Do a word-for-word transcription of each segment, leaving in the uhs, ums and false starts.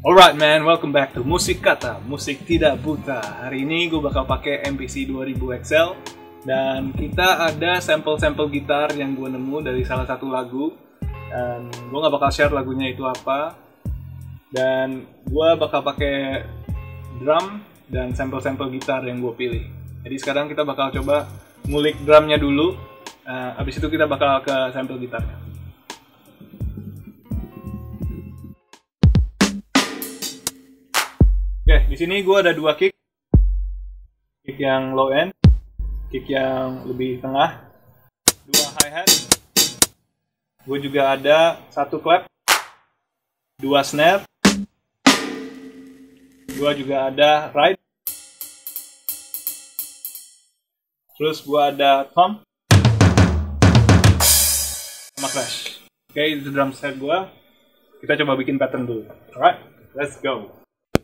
Alright man, welcome back to Musik Kata, musik tidak buta. Hari ini gue bakal pakai M P C dua ribu X L. Dan kita ada sampel-sampel gitar yang gue nemu dari salah satu lagu. Dan gue gak bakal share lagunya itu apa. Dan gue bakal pakai drum dan sampel-sampel gitar yang gue pilih. Jadi sekarang kita bakal coba ngulik drumnya dulu. uh, Abis itu kita bakal ke sampel gitarnya. Oke, di sini gue ada dua kick. Kick yang low end, kick yang lebih tengah, dua hi-hat. Gue juga ada satu clap, dua snare. Gue juga ada ride. Terus gue ada tom sama crash. Oke, itu drum set gue. Kita coba bikin pattern dulu. Alright, let's go.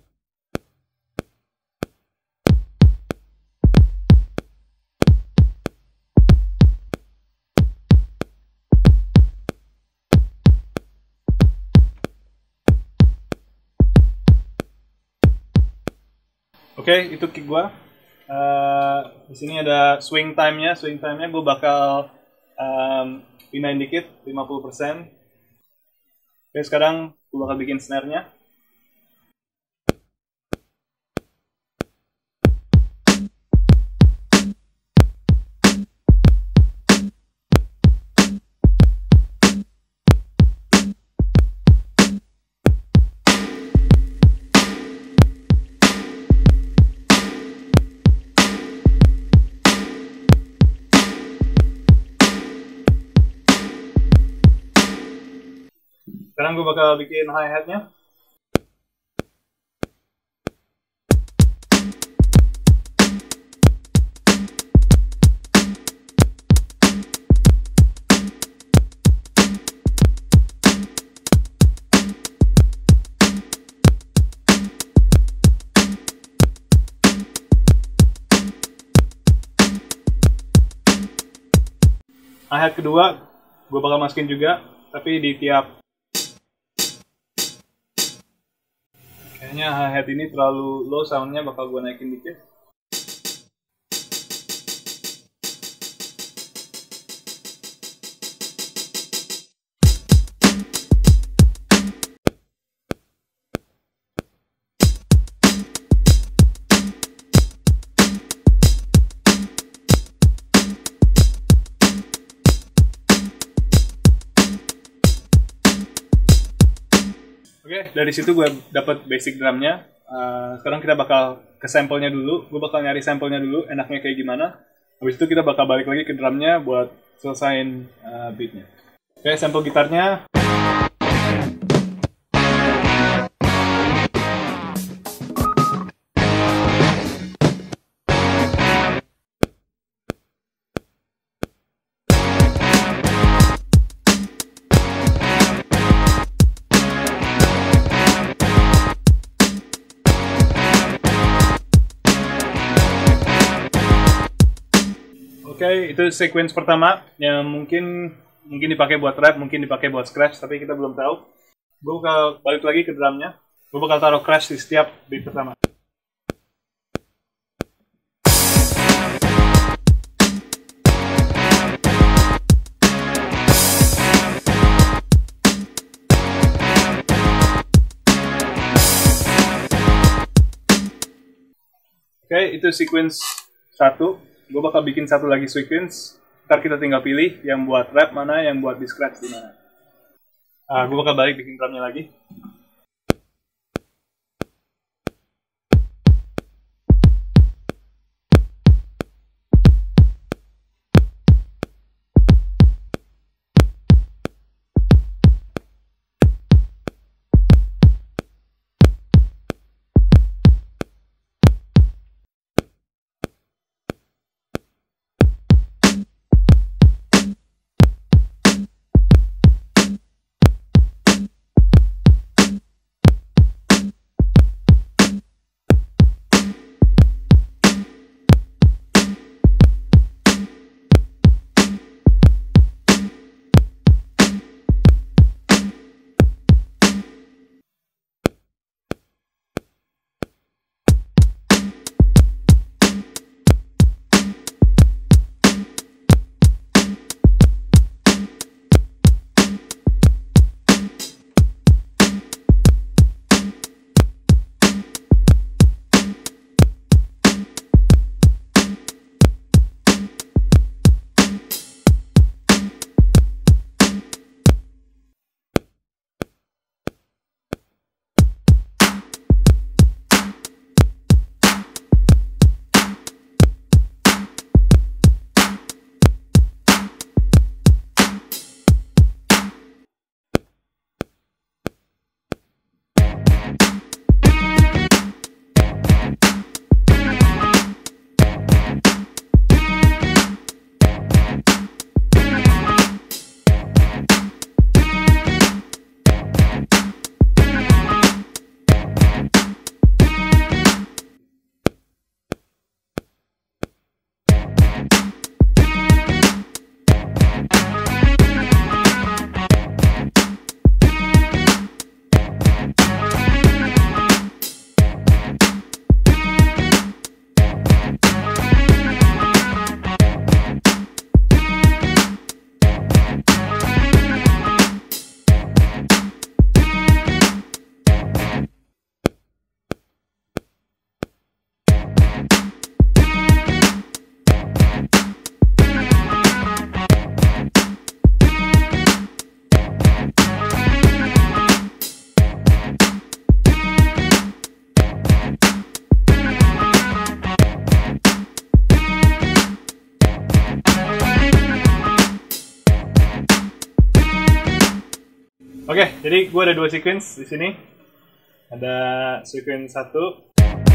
Oke, okay, itu kick gua. Uh, di sini ada swing time-nya. Swing time-nya gue bakal um, pindahin dikit, lima puluh persen. Oke, okay, sekarang gue bakal bikin snare-nya. Sekarang gue bakal bikin hi-hat-nya. Hi-hat kedua, gue bakal masukin juga, tapi di tiap. Kayaknya hi-hat ini terlalu low soundnya, bakal gue naikin dikit. Oke, okay, dari situ gue dapat basic drumnya. Uh, sekarang kita bakal ke sampelnya dulu. Gue bakal nyari sampelnya dulu, enaknya kayak gimana. Habis itu kita bakal balik lagi ke drumnya buat selesain uh, beatnya. Oke, okay, sampel gitarnya. Oke, okay, itu sequence pertama yang mungkin mungkin dipakai buat rap, mungkin dipakai buat scratch, tapi kita belum tahu. Gue bakal balik lagi ke drumnya. Gue bakal taruh crash di setiap beat pertama. Oke, okay, itu sequence satu. Gue bakal bikin satu lagi sequence. Ntar kita tinggal pilih yang buat rap mana, yang buat di scratch di mana. Ah, gue bakal balik bikin drumnya lagi. Oke, jadi gue ada dua sequence di sini. Ada sequence satu.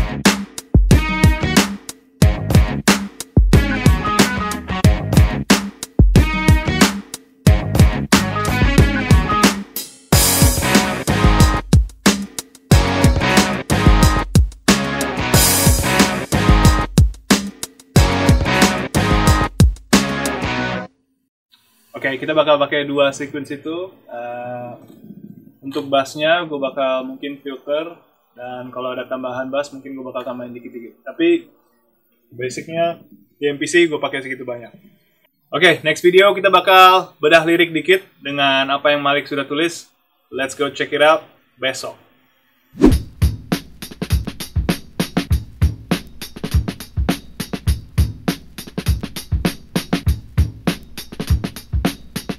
Oke, kita bakal pakai dua sequence itu. Uh, untuk bassnya, gue bakal mungkin filter. Dan kalau ada tambahan bass, mungkin gue bakal tambahin dikit-dikit. Tapi, basicnya di M P C gue pakai segitu banyak. Oke, next video kita bakal bedah lirik dikit dengan apa yang Malik sudah tulis. Let's go check it out besok.